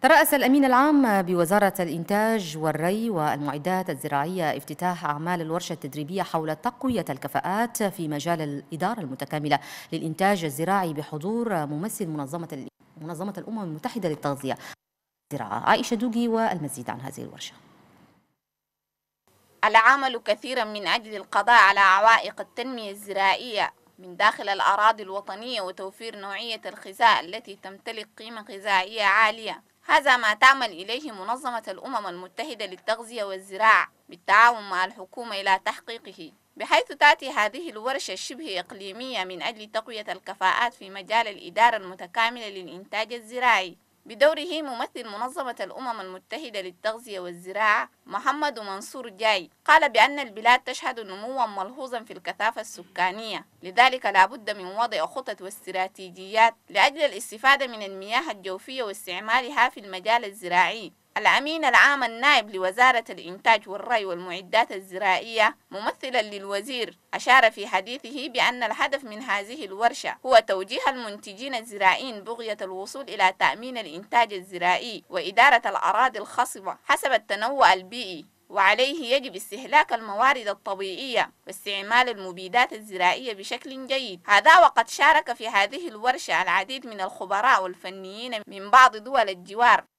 ترأس الأمين العام بوزارة الإنتاج والري والمعدات الزراعية افتتاح أعمال الورشة التدريبية حول تقوية الكفاءات في مجال الإدارة المتكاملة للإنتاج الزراعي بحضور ممثل منظمة الأمم المتحدة للتغذية والزراعة. عائشة دوقي والمزيد عن هذه الورشة. العمل كثيرا من أجل القضاء على عوائق التنمية الزراعية من داخل الأراضي الوطنية وتوفير نوعية الغذاء التي تمتلك قيمة غذائية عالية. هذا ما تعمل إليه منظمة الأمم المتحدة للتغذية والزراعة بالتعاون مع الحكومة إلى تحقيقه، بحيث تأتي هذه الورشة الشبه إقليمية من أجل تقوية الكفاءات في مجال الإدارة المتكاملة للإنتاج الزراعي. بدوره ممثل منظمة الأمم المتحدة للتغذية والزراعة محمد منصور جاي قال بأن البلاد تشهد نموا ملحوظا في الكثافة السكانية، لذلك لا بد من وضع خطط واستراتيجيات لأجل الاستفادة من المياه الجوفية واستعمالها في المجال الزراعي. الأمين العام النائب لوزارة الإنتاج والري والمعدات الزراعية ممثلا للوزير أشار في حديثه بأن الهدف من هذه الورشة هو توجيه المنتجين الزراعيين بغية الوصول إلى تأمين الإنتاج الزراعي وإدارة الأراضي الخصبة حسب التنوع البيئي، وعليه يجب استهلاك الموارد الطبيعية واستعمال المبيدات الزراعية بشكل جيد. هذا وقد شارك في هذه الورشة العديد من الخبراء والفنيين من بعض دول الجوار